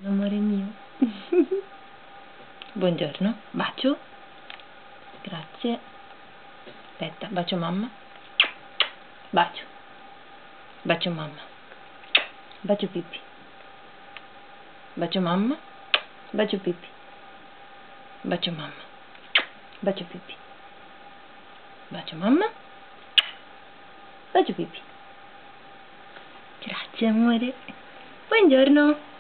Amore mio. Buongiorno, bacio. Grazie. Aspetta, bacio mamma. Bacio. Bacio mamma. Bacio Pippi. Bacio mamma. Bacio Pippi. Bacio mamma. Bacio Pippi. Bacio mamma. Bacio Pippi. Grazie amore. Buongiorno.